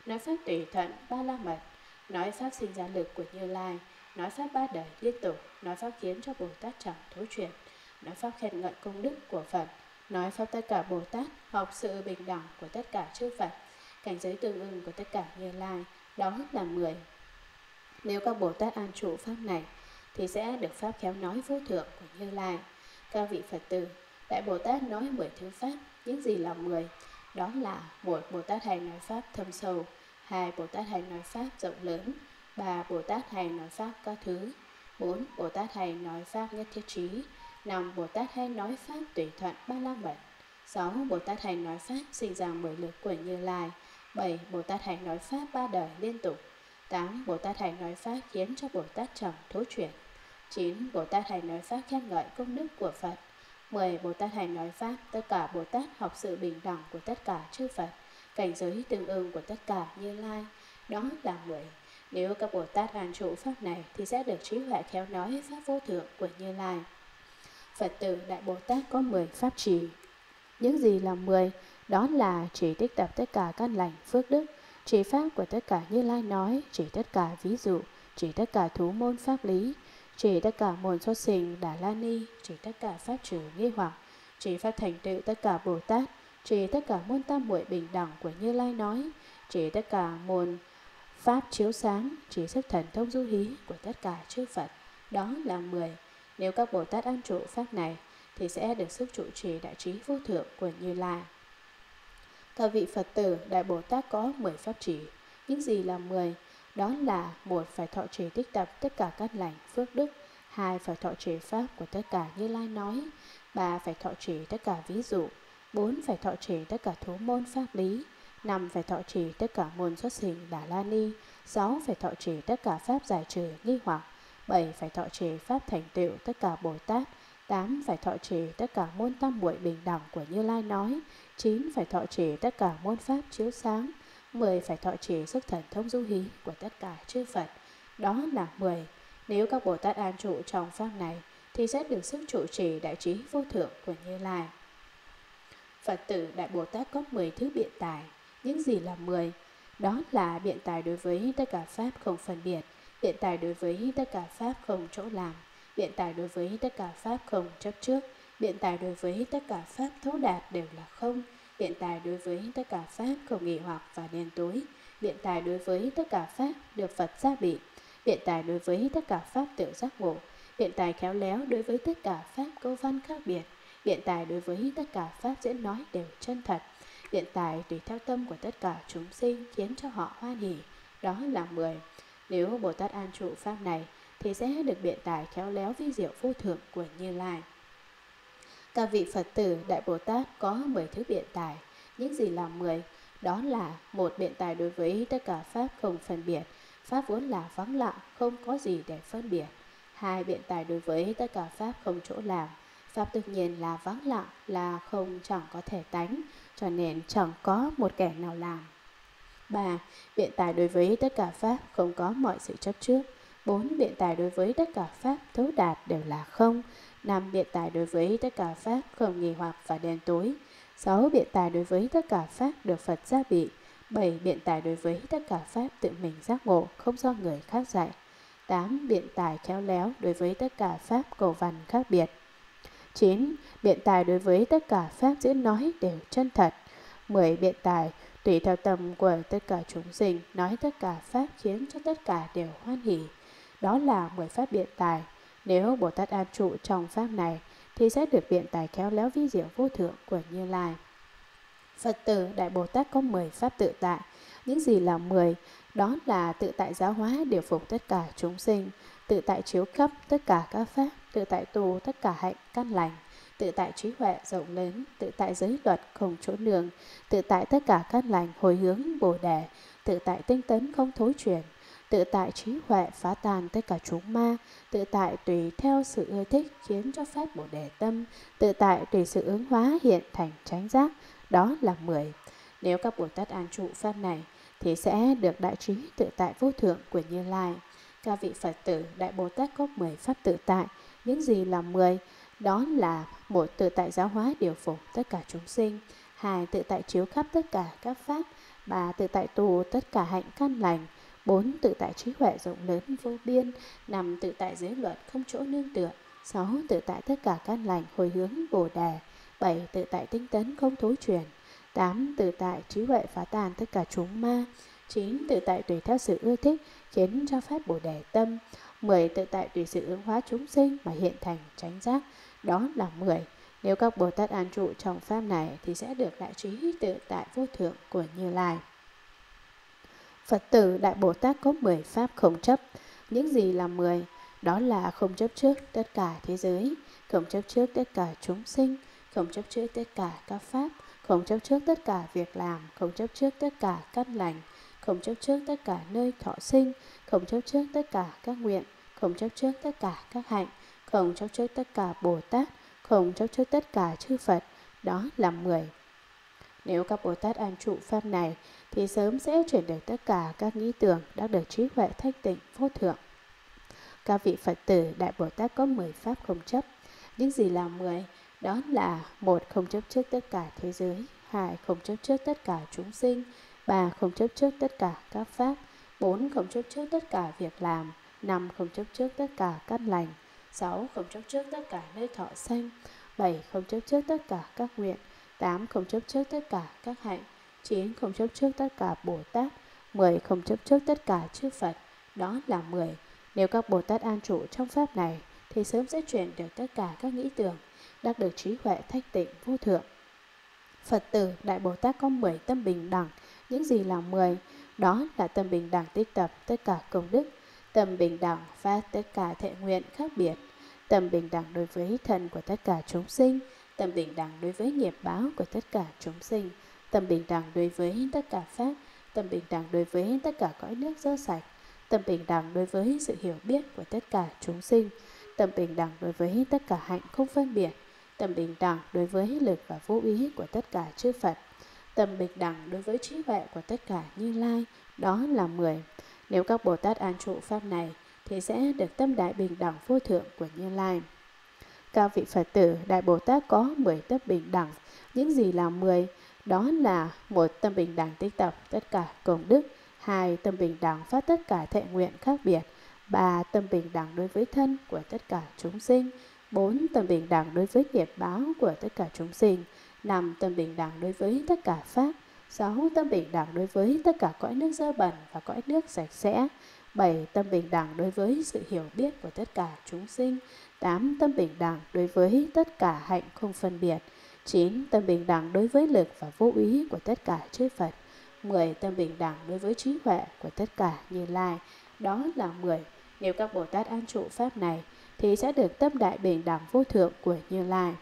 nói pháp tùy thuận ba la mật, nói pháp sinh ra lực của Như Lai, nói pháp ba đời liên tục, nói pháp khiến cho Bồ Tát chẳng thối chuyển, nói pháp khen ngợi công đức của Phật, nói pháp tất cả Bồ Tát học sự bình đẳng của tất cả chư Phật, cảnh giới tương ưng của tất cả Như Lai, đó là mười. Nếu các Bồ Tát an trụ pháp này thì sẽ được pháp khéo nói vô thượng của Như Lai. Các vị Phật tử, Đại Bồ Tát nói mười thứ pháp. Những gì là mười? Đó là: một. Bồ Tát hay nói pháp thâm sâu. Hai. Bồ Tát hay nói pháp rộng lớn. Ba. Bồ Tát hay nói pháp các thứ. Bốn. Bồ Tát hay nói pháp nhất thiết trí. Năm. Bồ Tát hay nói pháp tùy thuận ba la mật. Sáu. Bồ Tát hay nói pháp sinh ra mười lực của Như Lai. Bảy. Bồ Tát hay nói pháp ba đời liên tục. Tám. Bồ Tát hay nói pháp khiến cho Bồ Tát chẳng thối chuyển. Chín. Bồ Tát hay nói pháp khen ngợi công đức của Phật. Mười. Bồ Tát hay nói pháp tất cả Bồ Tát học sự bình đẳng của tất cả chư Phật, cảnh giới tương ưng của tất cả Như Lai. Đó là mười. Nếu các Bồ Tát an trụ pháp này thì sẽ được trí huệ khéo nói pháp vô thượng của Như Lai. Phật tử, Đại Bồ Tát có mười pháp trì. Những gì là mười? Đó là chỉ tích tập tất cả căn lành phước đức, chỉ pháp của tất cả Như Lai nói, chỉ tất cả ví dụ, chỉ tất cả thú môn pháp lý, chỉ tất cả môn xuất sinh Đà La Ni, chỉ tất cả pháp trừ nghi hoặc, chỉ pháp thành tựu tất cả Bồ Tát, chỉ tất cả môn tam muội bình đẳng của Như Lai nói, chỉ tất cả môn pháp chiếu sáng, chỉ sức thần thông du hí của tất cả chư Phật. Đó là mười. Nếu các Bồ Tát an trụ pháp này thì sẽ được sức trụ trì đại trí vô thượng của Như Lai. Các vị Phật tử, Đại Bồ Tát có mười pháp trì. Những gì là mười? Đó là: một. Phải thọ trì tích tập tất cả các lành phước đức. Hai. Phải thọ trì pháp của tất cả Như Lai nói. Ba. Phải thọ trì tất cả ví dụ. Bốn. Phải thọ trì tất cả thú môn pháp lý. Năm. Phải thọ trì tất cả môn xuất sinh Đà La Ni. Sáu. Phải thọ trì tất cả pháp giải trừ nghi hoặc. Bảy. Phải thọ trì pháp thành tựu tất cả Bồ Tát. Tám. Phải thọ trì tất cả môn tam muội bình đẳng của Như Lai nói. Chín. Phải thọ trì tất cả môn pháp chiếu sáng. Mười. Phải thọ trì sức thần thông du hí của tất cả chư Phật. Đó là mười. Nếu các Bồ Tát an trụ trong pháp này thì sẽ được sức trụ trì đại trí vô thượng của Như Lai. Phật tử, Đại Bồ Tát có mười thứ biện tài. Những gì là mười? Đó là biện tài đối với tất cả pháp không phân biệt, biện tài đối với tất cả pháp không chỗ làm, biện tài đối với tất cả pháp không chấp trước, biện tài đối với tất cả pháp thấu đạt đều là không, biện tài đối với tất cả pháp không nghỉ hoặc và đen tối, biện tài đối với tất cả pháp được Phật gia bị, biện tài đối với tất cả pháp tự giác ngộ, biện tài khéo léo đối với tất cả pháp câu văn khác biệt, biện tài đối với tất cả pháp diễn nói đều chân thật, biện tài tùy theo tâm của tất cả chúng sinh khiến cho họ hoan hỉ. Đó là mười. Nếu Bồ Tát an trụ pháp này thì sẽ được biện tài khéo léo vi diệu vô thượng của Như Lai. Các vị Phật tử, Đại Bồ Tát có mười thứ biện tài. Những gì là mười? Đó là: một. Biện tài đối với tất cả pháp không phân biệt, pháp vốn là vắng lặng, không có gì để phân biệt. Hai. Biện tài đối với tất cả pháp không chỗ làm, pháp tự nhiên là vắng lặng, là không, chẳng có thể tánh, cho nên chẳng có một kẻ nào làm. Ba. Biện tài đối với tất cả pháp không có mọi sự chấp trước. Bốn. Biện tài đối với tất cả pháp thấu đạt đều là không. Năm. Biện tài đối với tất cả pháp không nghi hoặc và đen tối. Sáu. Biện tài đối với tất cả pháp được Phật gia bị. Bảy. Biện tài đối với tất cả pháp tự mình giác ngộ, không do người khác dạy. Tám. Biện tài khéo léo đối với tất cả pháp cầu văn khác biệt. Chín. Biện tài đối với tất cả pháp diễn nói đều chân thật. Mười. Biện tài tùy theo tâm của tất cả chúng sinh, nói tất cả pháp khiến cho tất cả đều hoan hỉ. Đó là mười pháp biện tài. Nếu Bồ Tát an trụ trong pháp này thì sẽ được biện tài khéo léo vi diệu vô thượng của Như Lai. Phật tử, Đại Bồ Tát có mười pháp tự tại. Những gì là mười? Đó là tự tại giáo hóa điều phục tất cả chúng sinh, tự tại chiếu khắp tất cả các pháp, tự tại tu tất cả hạnh căn lành, tự tại trí huệ rộng lớn, tự tại giới luật không chỗ nương, tự tại tất cả căn lành hồi hướng Bồ Đề, tự tại tinh tấn không thối chuyển, tự tại trí huệ phá tan tất cả chúng ma, tự tại tùy theo sự ưa thích khiến cho pháp Bồ Đề tâm, tự tại tùy sự ứng hóa hiện thành chánh giác. Đó là mười. Nếu các Bồ Tát an trụ pháp này thì sẽ được đại trí tự tại vô thượng của Như Lai. Các vị Phật tử, Đại Bồ Tát có mười pháp tự tại. Những gì là mười? Đó là: một. Tự tại giáo hóa điều phục tất cả chúng sinh. Hai. Tự tại chiếu khắp tất cả các pháp. ba tự tại tu tất cả hạnh căn lành, bốn tự tại trí huệ rộng lớn vô biên, năm tự tại giới luật không chỗ nương tựa, sáu tự tại tất cả căn lành hồi hướng Bồ đề, bảy tự tại tinh tấn không thối chuyển, tám tự tại trí huệ phá tan tất cả chúng ma, chín tự tại tùy theo sự ưa thích khiến cho phát Bồ đề tâm, mười tự tại tùy sự ứng hóa chúng sinh mà hiện thành chánh giác. Đó là mười. Nếu các Bồ Tát an trụ trong pháp này thì sẽ được đại trí tự tại vô thượng của Như Lai. Phật tử Đại Bồ Tát có mười pháp không chấp. Những gì là mười? Đó là không chấp trước tất cả thế giới, không chấp trước tất cả chúng sinh, không chấp trước tất cả các pháp, không chấp trước tất cả việc làm, không chấp trước tất cả căn lành, không chấp trước tất cả nơi thọ sinh, không chấp trước tất cả các nguyện, không chấp trước tất cả các hạnh, không chấp trước tất cả Bồ Tát, không chấp trước tất cả chư Phật. Đó là mười. Nếu các Bồ Tát an trụ pháp này thì sớm sẽ chuyển được tất cả các nghĩ tưởng đã được trí huệ thanh tịnh vô thượng. Các vị Phật tử Đại Bồ Tát có mười pháp không chấp. Những gì là mười? Đó là: một không chấp trước tất cả thế giới, hai không chấp trước tất cả chúng sinh, ba không chấp trước tất cả các pháp, bốn không chấp trước tất cả việc làm, năm không chấp trước tất cả căn lành, sáu không chấp trước tất cả nơi thọ sanh, bảy không chấp trước tất cả các nguyện, tám không chấp trước tất cả các hạnh, chín không chấp trước tất cả Bồ Tát, mười không chấp trước tất cả chư Phật. Đó là mười. Nếu các Bồ Tát an trụ trong pháp này thì sớm sẽ chuyển được tất cả các nghĩ tưởng, đắc được trí huệ thanh tịnh vô thượng. Phật tử Đại Bồ Tát có mười tâm bình đẳng. Những gì là mười? Đó là tâm bình đẳng tích tập tất cả công đức, tâm bình đẳng phát tất cả thệ nguyện khác biệt, tâm bình đẳng đối với thân của tất cả chúng sinh, tâm bình đẳng đối với nghiệp báo của tất cả chúng sinh, tâm bình đẳng đối với tất cả pháp, tâm bình đẳng đối với tất cả cõi nước dơ sạch, tâm bình đẳng đối với sự hiểu biết của tất cả chúng sinh, tâm bình đẳng đối với tất cả hạnh không phân biệt, tâm bình đẳng đối với lực và vô ý của tất cả chư Phật, tâm bình đẳng đối với trí huệ của tất cả Như Lai. Đó là mười. Nếu các Bồ Tát an trụ pháp này thì sẽ được tâm đại bình đẳng vô thượng của Như Lai. Các vị Phật tử Đại Bồ Tát có mười tâm bình đẳng. Những gì là mười? Đó là: một tâm bình đẳng tích tập tất cả công đức, hai tâm bình đẳng phát tất cả thệ nguyện khác biệt, ba tâm bình đẳng đối với thân của tất cả chúng sinh, bốn tâm bình đẳng đối với nghiệp báo của tất cả chúng sinh, năm tâm bình đẳng đối với tất cả pháp, sáu tâm bình đẳng đối với tất cả cõi nước dơ bẩn và cõi nước sạch sẽ, bảy tâm bình đẳng đối với sự hiểu biết của tất cả chúng sinh, tám tâm bình đẳng đối với tất cả hạnh không phân biệt, chín tâm bình đẳng đối với lực và vô ý của tất cả chư Phật, mười tâm bình đẳng đối với trí huệ của tất cả Như Lai. Đó là mười. Nếu các Bồ Tát an trụ pháp này thì sẽ được tâm đại bình đẳng vô thượng của Như Lai.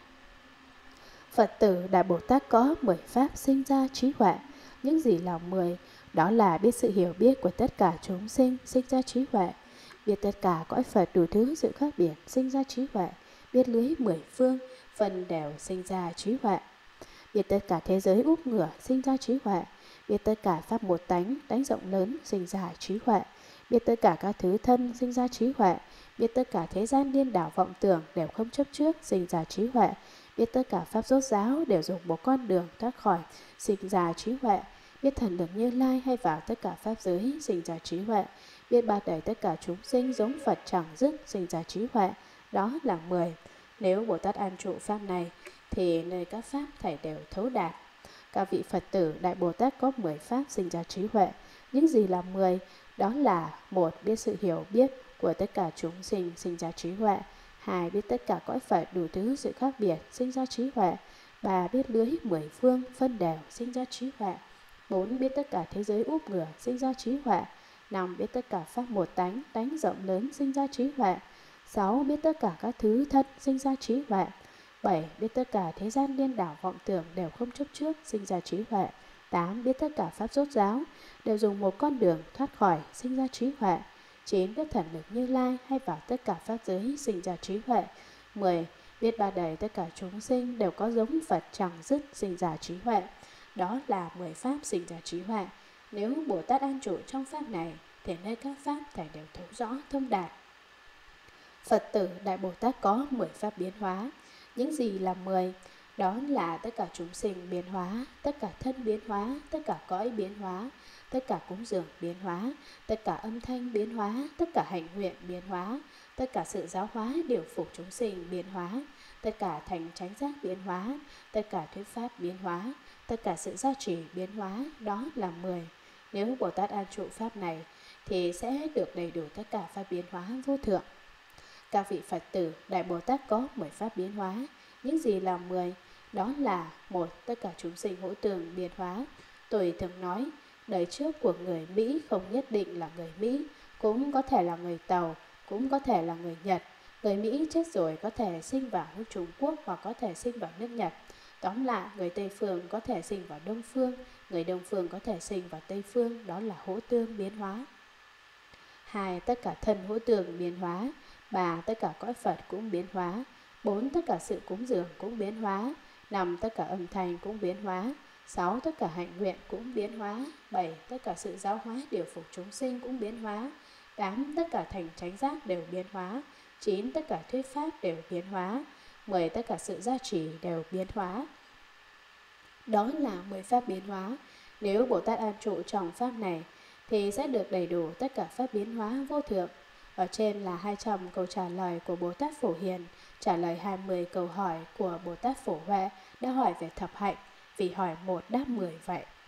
Phật tử Đại Bồ Tát có mười pháp sinh ra trí huệ. Những gì là mười? Đó là biết sự hiểu biết của tất cả chúng sinh sinh ra trí huệ, biết tất cả cõi Phật đủ thứ sự khác biệt sinh ra trí huệ, biết lưới mười phương phân đều sinh ra trí huệ, biết tất cả thế giới úp ngửa sinh ra trí huệ, biết tất cả pháp một tánh tánh rộng lớn sinh ra trí huệ, biết tất cả các thứ thân sinh ra trí huệ, biết tất cả thế gian điên đảo vọng tưởng đều không chấp trước sinh ra trí huệ, biết tất cả pháp rốt ráo đều dùng một con đường thoát khỏi sinh ra trí huệ, biết thần lực Như Lai hay vào tất cả pháp giới sinh ra trí huệ, biết ba đầy tất cả chúng sinh giống Phật chẳng dứt sinh ra trí huệ. Đó là mười. Nếu Bồ Tát an trụ pháp này thì nơi các pháp thảy đều thấu đạt. Các vị Phật tử Đại Bồ Tát có mười pháp sinh ra trí huệ. Những gì là mười? Đó là: một biết sự hiểu biết của tất cả chúng sinh sinh ra trí huệ, hai biết tất cả cõi Phật đủ thứ sự khác biệt sinh ra trí huệ, ba biết lưới mười phương phân đều sinh ra trí huệ, bốn biết tất cả thế giới úp ngửa sinh ra trí huệ, năm biết tất cả pháp một tánh tánh rộng lớn sinh ra trí huệ, sáu biết tất cả các thứ thân sinh ra trí huệ, bảy biết tất cả thế gian điên đảo vọng tưởng đều không chấp trước sinh ra trí huệ, tám biết tất cả pháp rốt ráo đều dùng một con đường thoát khỏi sinh ra trí huệ, chín biết thần lực Như Lai hay vào tất cả pháp giới sinh ra trí huệ, mười biết ba đầy tất cả chúng sinh đều có giống Phật chẳng dứt sinh ra trí huệ. Đó là mười pháp sinh ra trí huệ. Nếu Bồ Tát an trụ trong pháp này thì nơi các pháp thảy đều thấu rõ thông đạt. Phật tử Đại Bồ Tát có mười pháp biến hóa. Những gì là mười? Đó là tất cả chúng sinh biến hóa, tất cả thân biến hóa, tất cả cõi biến hóa, tất cả cúng dường biến hóa, tất cả âm thanh biến hóa, tất cả hạnh nguyện biến hóa, tất cả sự giáo hóa điều phục chúng sinh biến hóa, tất cả thành chánh giác biến hóa, tất cả thuyết pháp biến hóa, tất cả sự gia trì biến hóa. Đó là mười. Nếu Bồ Tát an trụ pháp này thì sẽ được đầy đủ tất cả pháp biến hóa vô thượng. Các vị Phật tử Đại Bồ Tát có mười pháp biến hóa. Những gì là mười? Đó là: một, tất cả chúng sinh hữu tường biến hóa. Tôi thường nói, đời trước của người Mỹ không nhất định là người Mỹ, cũng có thể là người Tàu, cũng có thể là người Nhật. Người Mỹ chết rồi có thể sinh vào nước Trung Quốc hoặc có thể sinh vào nước Nhật. Tóm lại, người Tây Phương có thể sinh vào Đông Phương, người Đông Phương có thể sinh vào Tây Phương. Đó là hữu tương biến hóa. Hai, tất cả thân hữu tường biến hóa. Ba, tất cả cõi Phật cũng biến hóa. Bốn, tất cả sự cúng dường cũng biến hóa. Năm, tất cả âm thanh cũng biến hóa. Sáu, tất cả hạnh nguyện cũng biến hóa. Bảy, tất cả sự giáo hóa điều phục chúng sinh cũng biến hóa. Tám, tất cả thành chánh giác đều biến hóa. Chín, tất cả thuyết pháp đều biến hóa. Mười, tất cả sự gia trì đều biến hóa. Đó là mười pháp biến hóa. Nếu Bồ Tát an trụ trong pháp này thì sẽ được đầy đủ tất cả pháp biến hóa vô thượng. Ở trên là hai trăm câu trả lời của Bồ Tát Phổ Hiền, trả lời hai mươi câu hỏi của Bồ Tát Phổ Huệ đã hỏi về thập hạnh, vì hỏi một đáp mười vậy.